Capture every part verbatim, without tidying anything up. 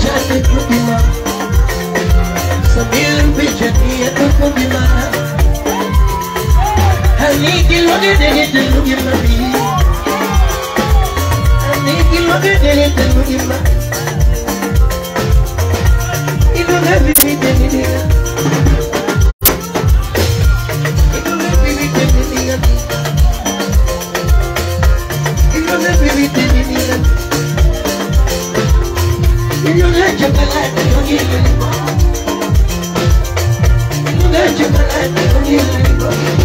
chate kukima Samir bichani kukima Haniki loge dege telugi mabi Haniki loge dege telugi mabi Ino na bibi dege dege Ino na bibi dege dege Ino na bibi dege dege Ino na chocolate loge dege Ino na chocolate loge dege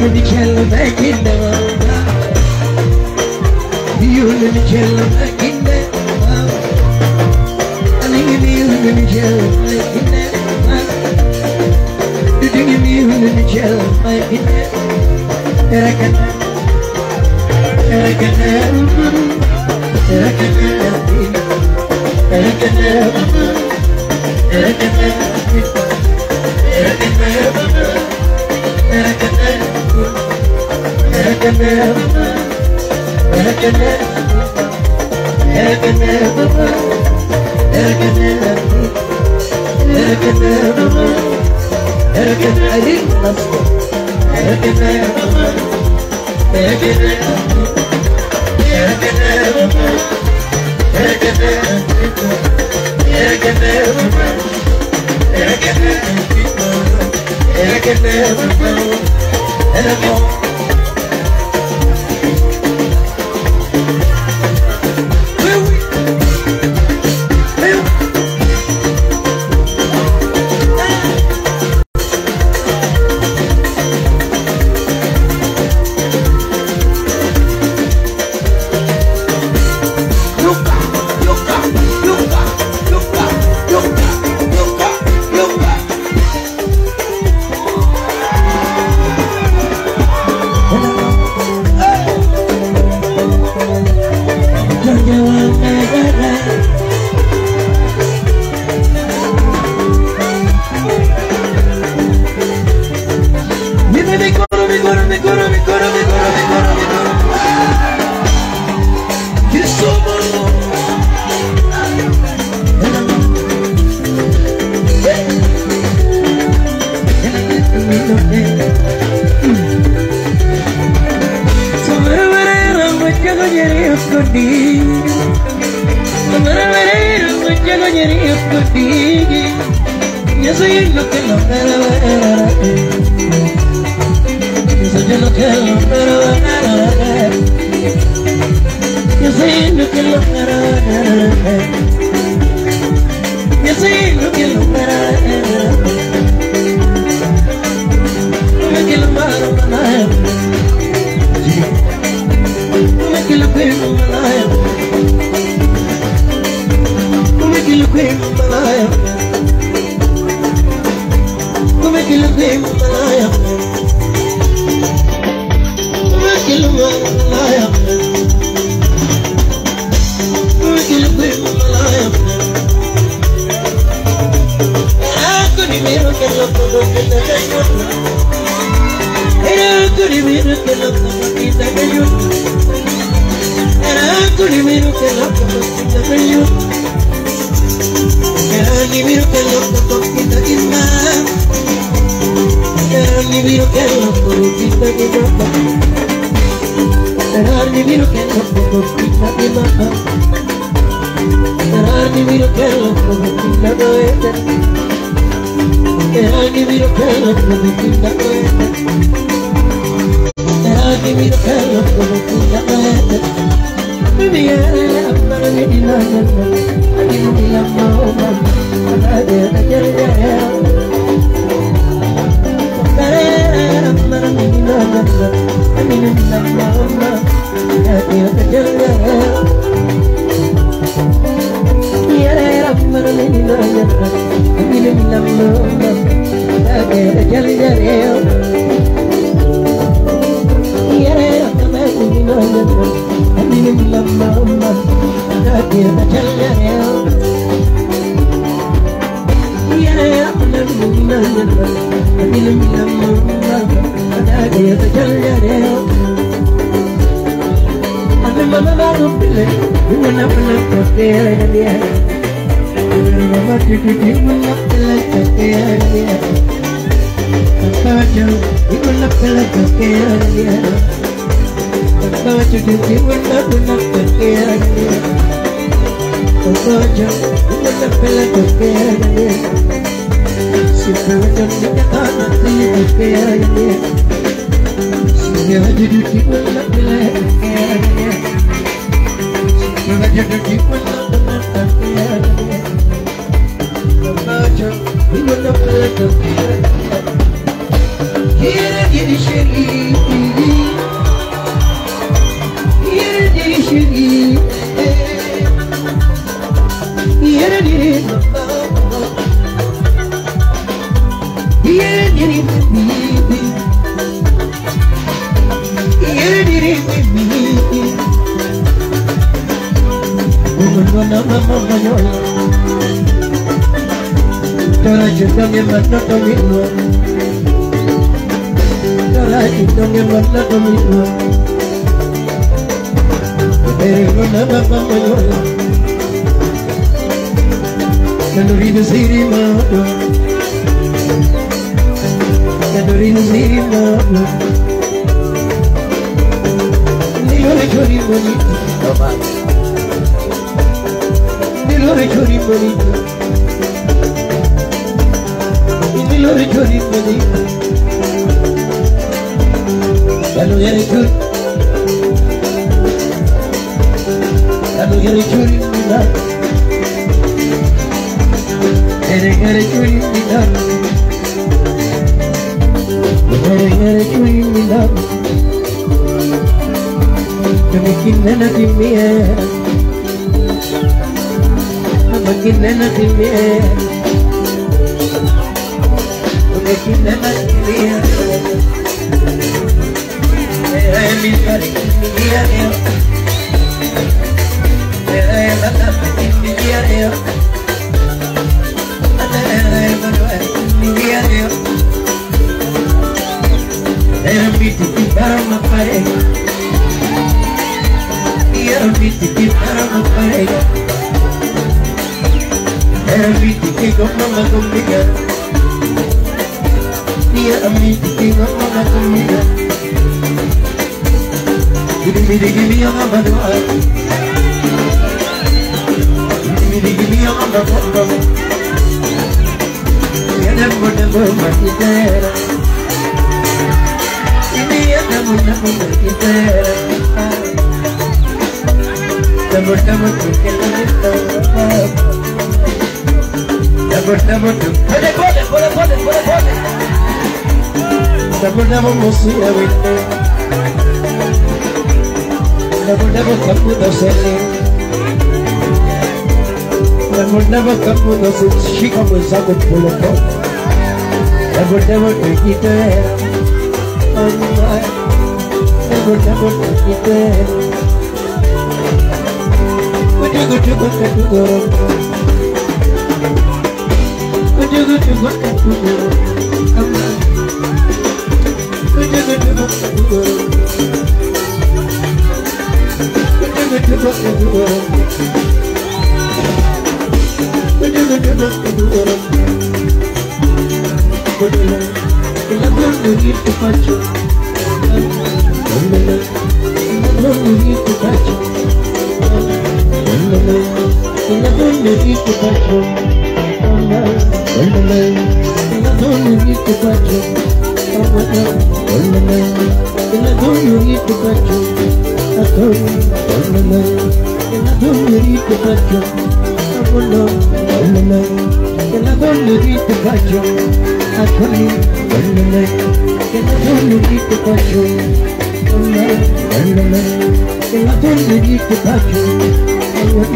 mi cielo macchina io mi cielo macchina ani io mi cielo macchina io mi cielo macchina era che era che era che era che era che yo soy lo que no quiero ver. Yo soy lo que no quiero ver. Yo soy lo que no quiero ver. Yo soy lo que no quiero ver. No me quiero más, no me quiero ver, no me quiero ver. Come che lo vedi malaya, come che lo vedi malaya, come che lo vedi malaya. Ah, con il mio che lo posso che te vedo, era con il mio che lo posso che te vedo, era con il mio che lo posso che te vedo, era il mio che lo posso che te vedo. Era il mio che lo posso che te vedo, era il mio che lo posso che te vedo, era il mio che lo posso che te vedo, era il mio che lo posso che te vedo, era il mio che lo posso che te vedo. Baby, I'm not a lady, I'm not a lady, I'm not a Yere yere şeri Yere yere şeri Yere yere Yere yere Yere yere Umulwana mama yola Tara chutame mata kamino Tara chutame mata kamino Umulwana mama yola Nanurino siri mato Nanurino siri mato Nilore chori bonito Toma Nilore chori bonito Nilore chori bonito Yalo yare chori Yalo yare chori bonito Yare yare chori bonito Yare yare chori bonito Namakinana kimmiya Namakinana kimmiya Namakinana kimmiya Ay milkari kimmiya Ay matapa kimmiya Ay matapa kimmiya Ay ambiti kibara mapare Era viti que para no pareja Era viti que con mamá conmigo Era viti que con mamá conmigo Give me the give me a mama do I Give me the give me a mama do I You never never make it better Give me a never never make it better Never, never to get it done. Never, never to put it, put it, put it, put it, put it, put it. Never, never will see everything. Never, never come with us any. Never, never come with us in she come with something full of fun. Never, never to get there. Never, never to get there. Would you go to work and to go? Would you go to work and to go? Come on. Would you go to work and to go? Would you go to work and to go? Would you go to work and to go? Would you like? In the world you need to catch you. In the world you need to catch you. In the world you need to catch you. In the world you need to catch you. In the world you need to catch you. In the world you need to catch you. In the world you need to catch you. I tell you, in the world you need to catch you. In the world you need to catch you. In the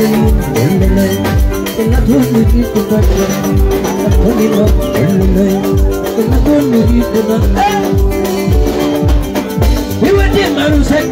world you need to catch you. I tell you, in the world you need to catch you. We were the man who said,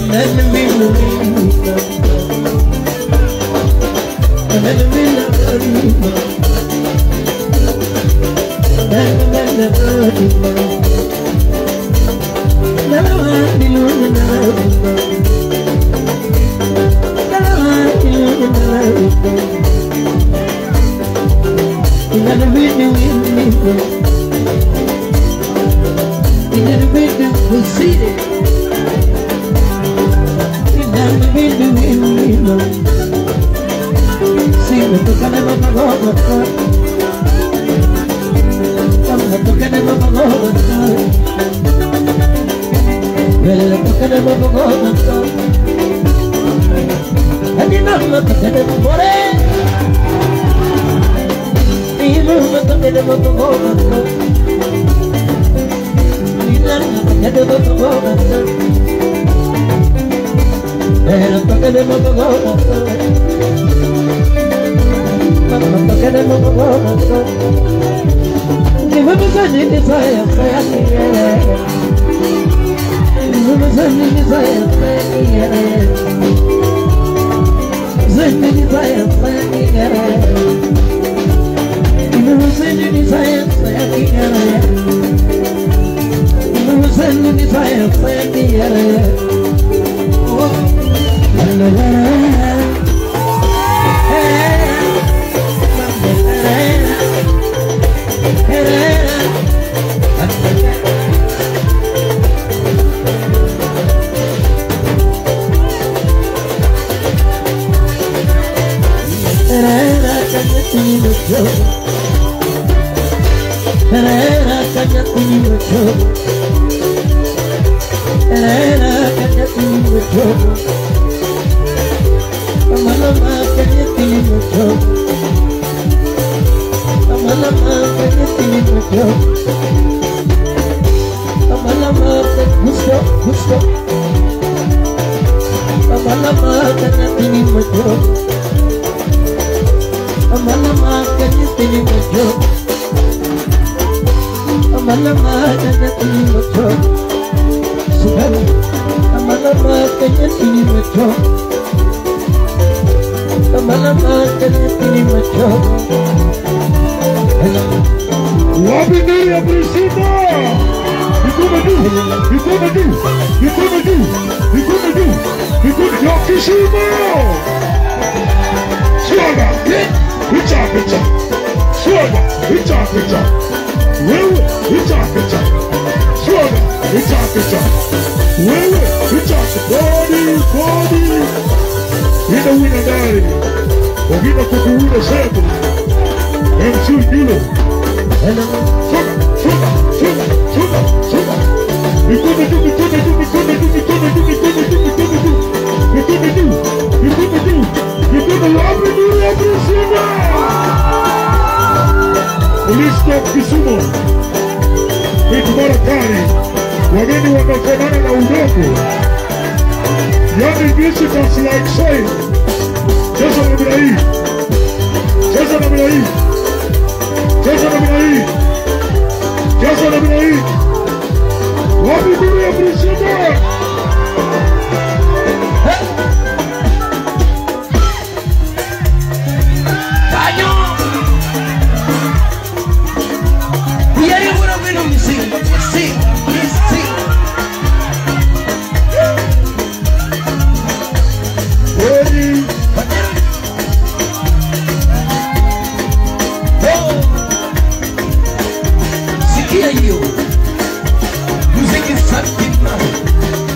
Sikia hiyo muziki safi na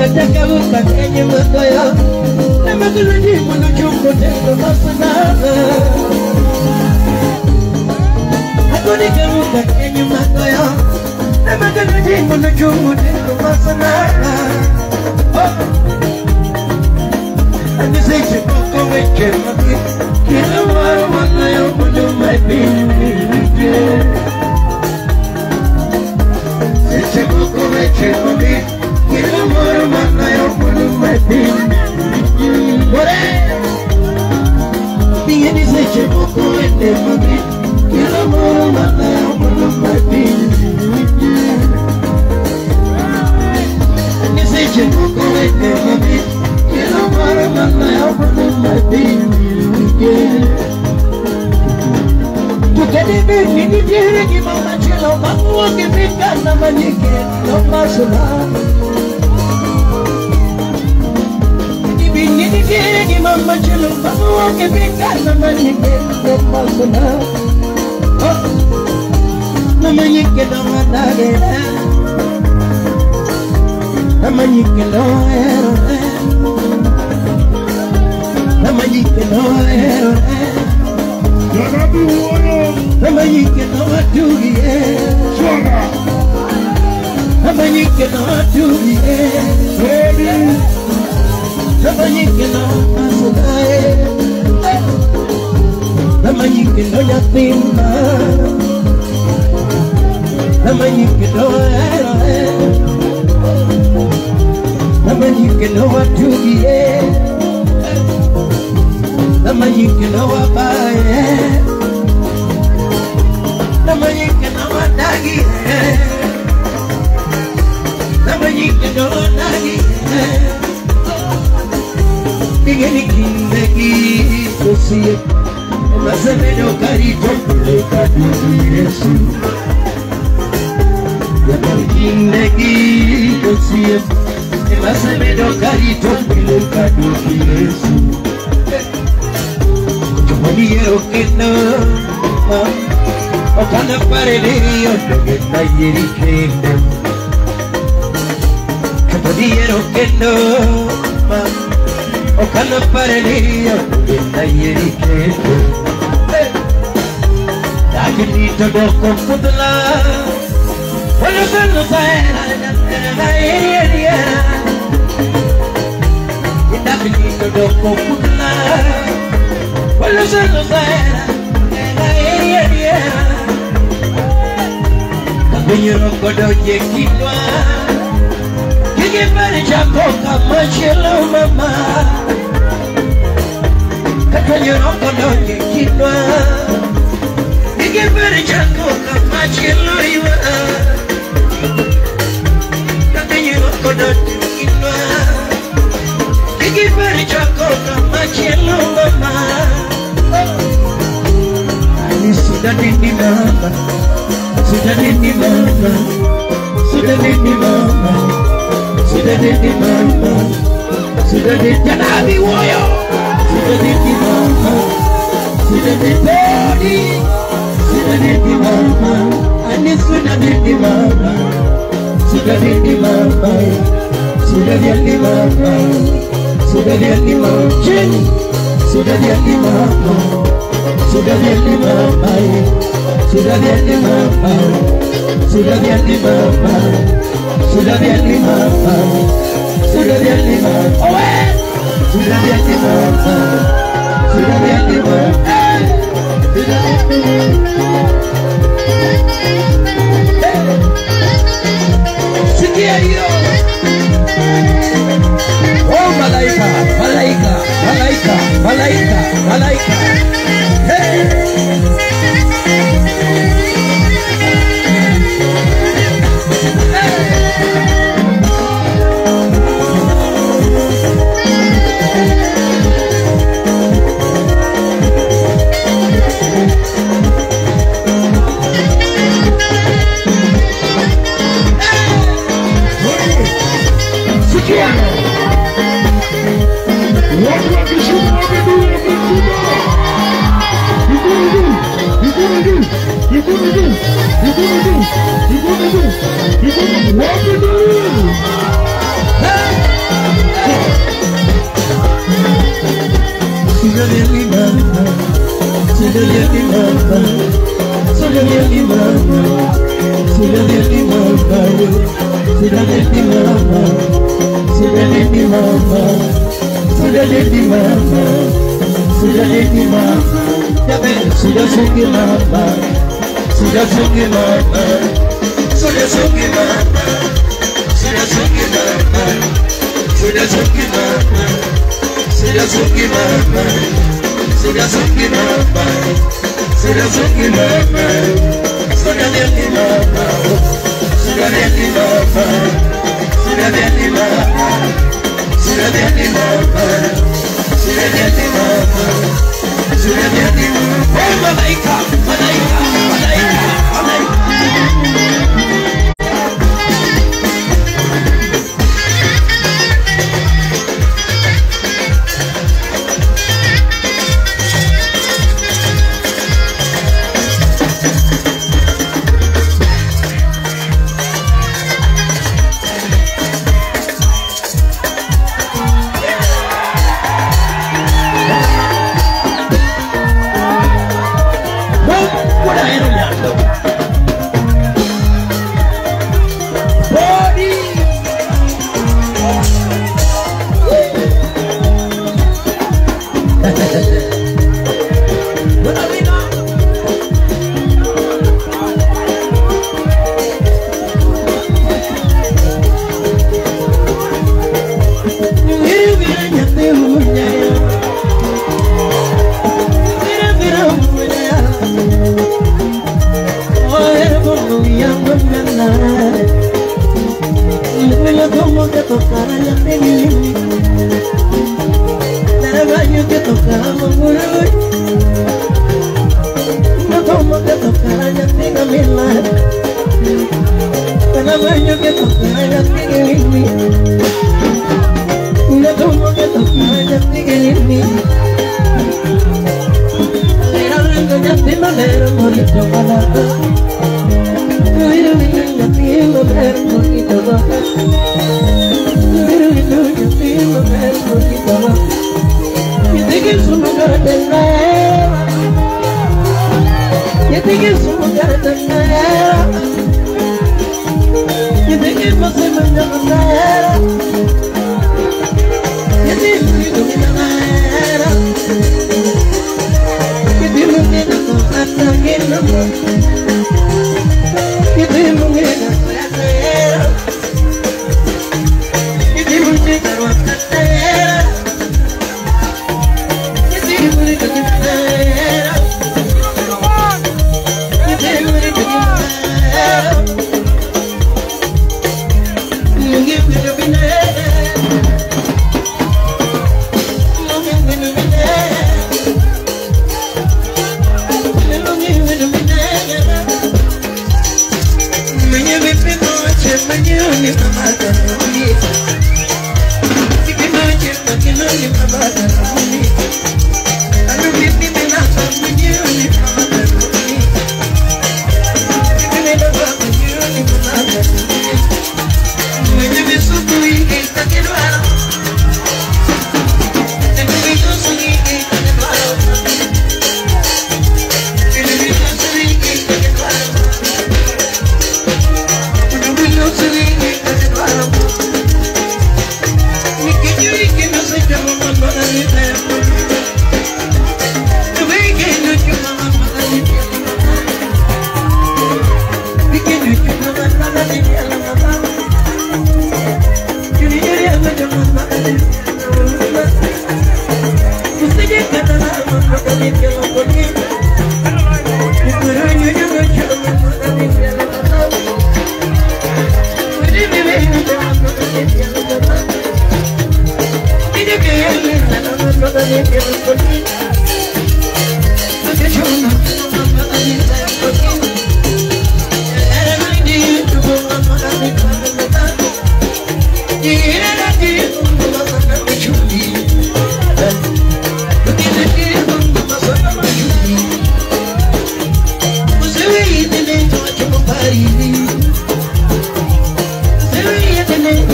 Nataka ukakenye makoyo na makuludi mwana chungu tendo masanana. Nataka ukakenye makoyo na makuludi mwana chungu tendo masanana. Andi seche koko meche maki kila mara wana yo mwana maipini. Seche koko meche maki kila mara wana yo mwana maipini. Bore Bingeni seche koko meche maki kila mara wana yo mwana maipini. Andi seche koko meche maki kila mara wana yo mwana maipini. Tukadebe nini jere ki mama chelo makuwa ke bika na manike no masula. Tukadebe nini jere ki mama chelo makuwa ke bika na manike no masula. Na manike no manage na manike no ero na manike no ero. Ama yike no atuye, ama yike no atuye, ama yike no asunae, ama yike no yatima, ama yike no eroe, ama yike no atuye, ama yike no abaye. Nama yike na wadagi, nama yike na wadagi. Bingeni kindegi kosiye, masame no karito pule kaduki Yesu. Bingeni kindegi kosiye, masame no karito pule kaduki Yesu. Chumani yero kena. Okana pareliyo nogeta yeri kende Kapodiero kendo Okana pareliyo nogeta yeri kende Dakinito doko kudla Wala sanu saera na yeri yeri yera Dakinito doko kudla Wala sanu saera na yeri yeri yera Wenyeron kodo yekitwa Kige pare chako kama chelo mama Wenyeron kodo yekitwa Kige pare chako kama chelo iwa Wenyeron kodo yekitwa Kige pare chako kama chelo mama Ani sudah dini mama Sudah dini mama, sudah dini mama, sudah dini mama, sudah dini Nabi Woyo, sudah dini mama, sudah dini body, sudah dini mama, ani sudah dini mama, sudah dini mama, sudah dini mama, sudah dini mama, sudah dini mama, sudah dini mama. Sudah bien di mama, sudah bien di mama, sudah bien di mama, sudah bien di mama, sudah bien di mama, sudah bien di mama, sudah bien di mama. Sikia hiyo. Oh malaika, malaika, malaika, malaika, malaika. Hey. You're gonna do, you're gonna do, you're gonna what to do. Hey! de mi mamá, soy de mi mamá, soy de mi mamá, soy de mi mamá, soy de mi mamá, soy de mi mamá, soy de mi mamá, soy de mi mamá, ya ves, soy de mi mamá, soy de mi mamá, soy de mi mamá, soy de mi mamá, soy de mi mamá. Será su que mamá, será su que mamá, será su que mamá, será de mi mamá, será de mi mamá, será de mi mamá, será de mi mamá, será de mi mamá, será de mi mamá. Oh, malaika, malaika, malaika, malaika.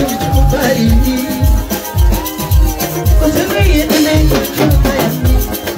Você veio também,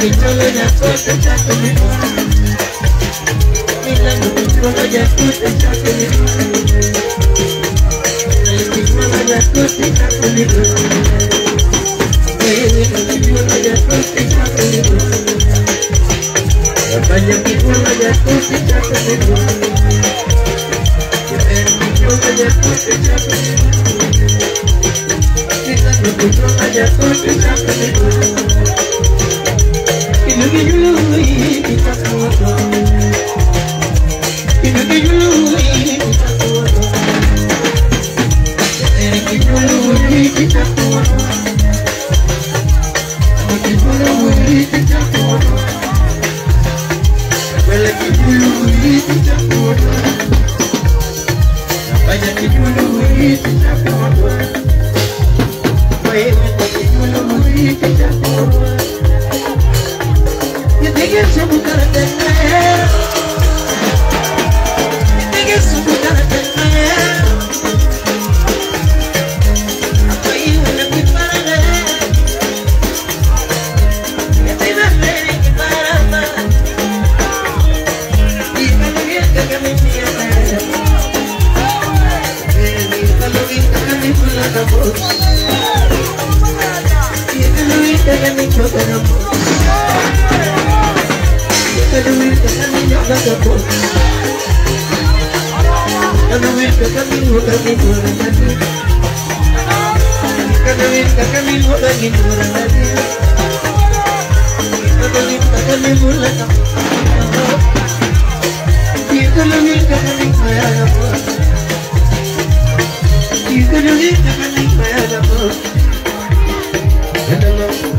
pistola ya corta está conmigo. Mira la pistola ya corta está conmigo. La pistola ya corta está conmigo. La pistola ya corta está conmigo. La pistola ya corta está conmigo. La pistola ya corta está conmigo. La pistola ya corta está conmigo. Look at you, Louis, it's a photo. Look at you, Louis, it's a photo. Look at you, Louis, it's a photo. Look at you, Louis, it's a photo. Well, look at you, Louis, it's a photo. Vaya que you, Louis, it's a photo. Well, look at you, Louis, it's a photo. You think it's so good at that man? You think it's so good at that man? I put you in a big man. You think I'm ready to buy a man? You can look at the committee and man. You can look at the committee and the book. You can look at the committee and the book. Can you read the camino of the book? Can you read the camino of the book? Can you read the camino of the book? Can you read the camino of the book? You can read the camino of the book. You can read the camino of the book. And the Lord.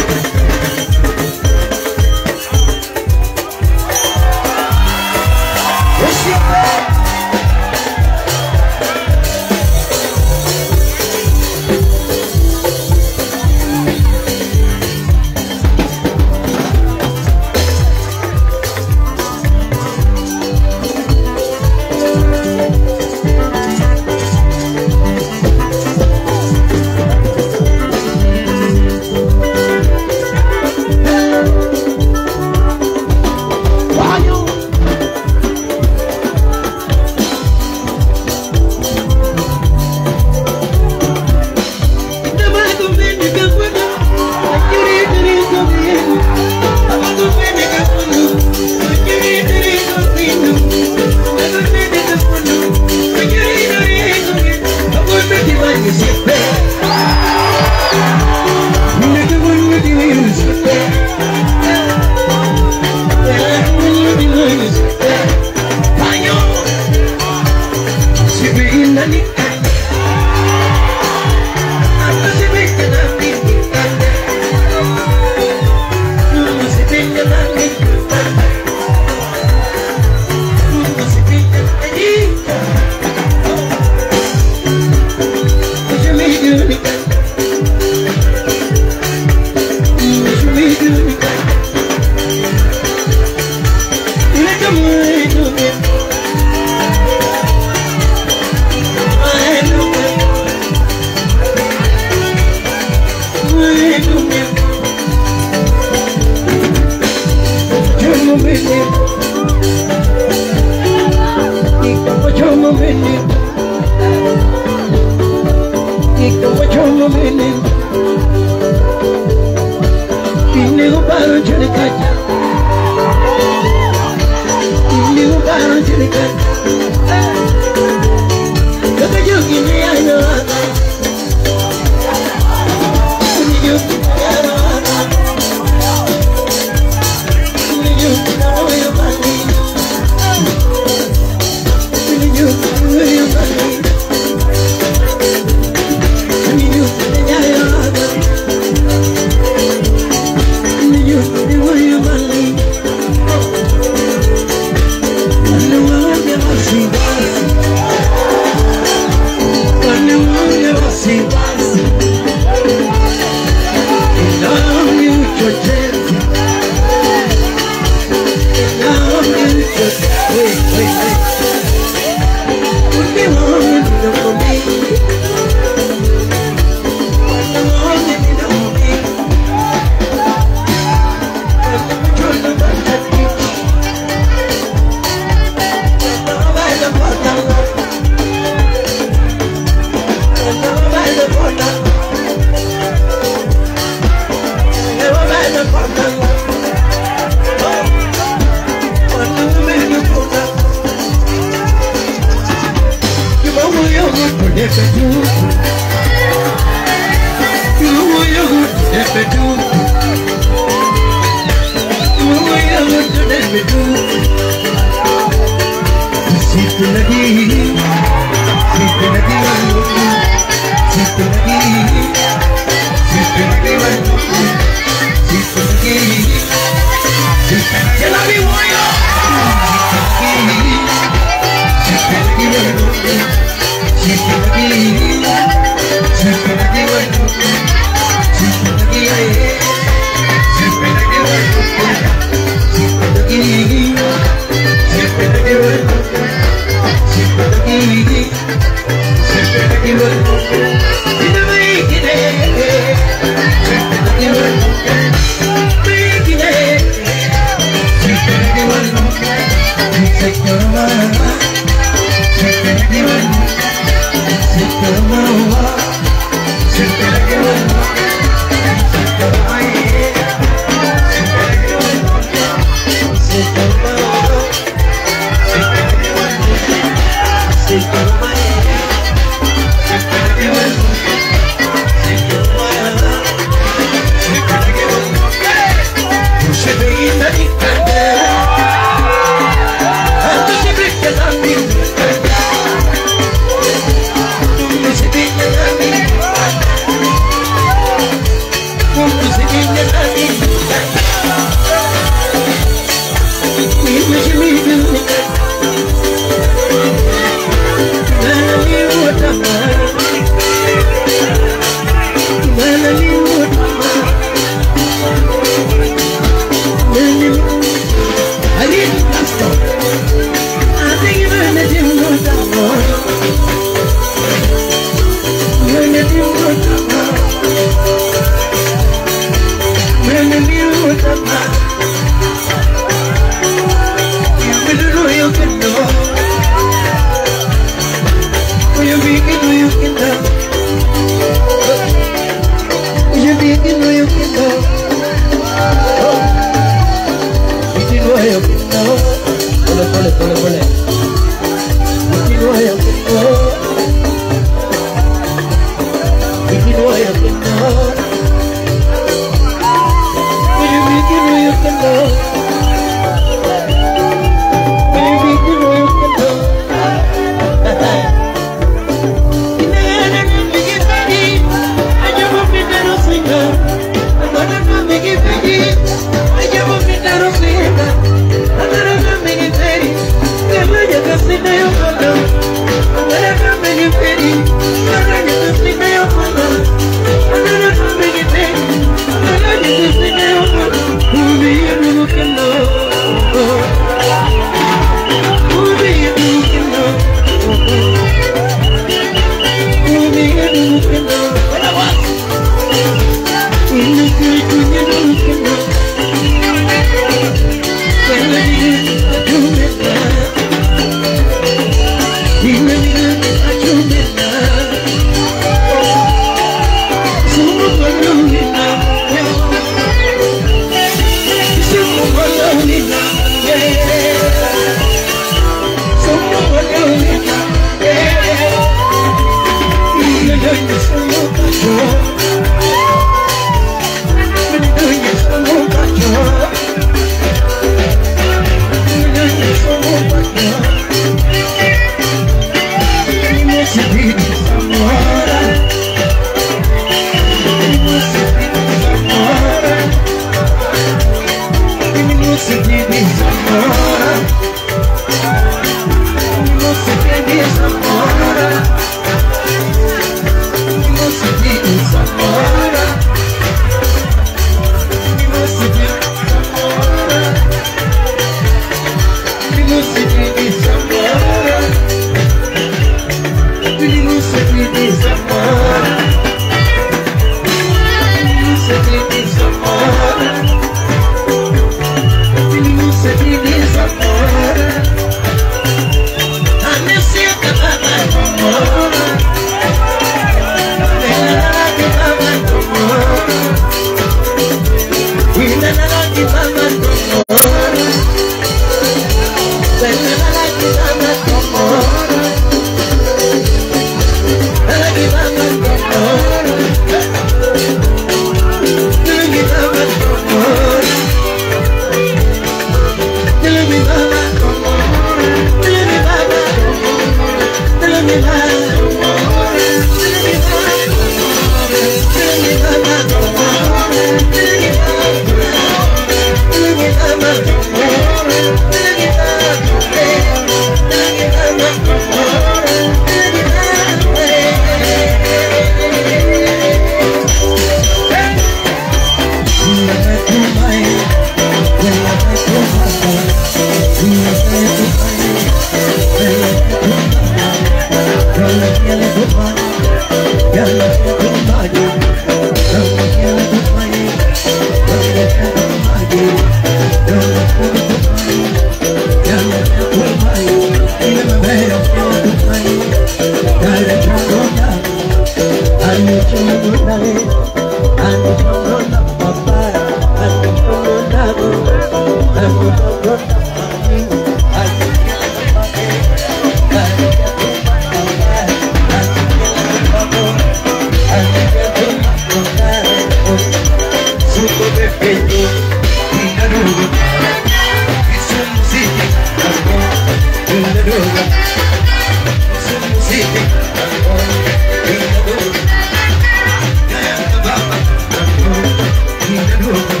Thank you.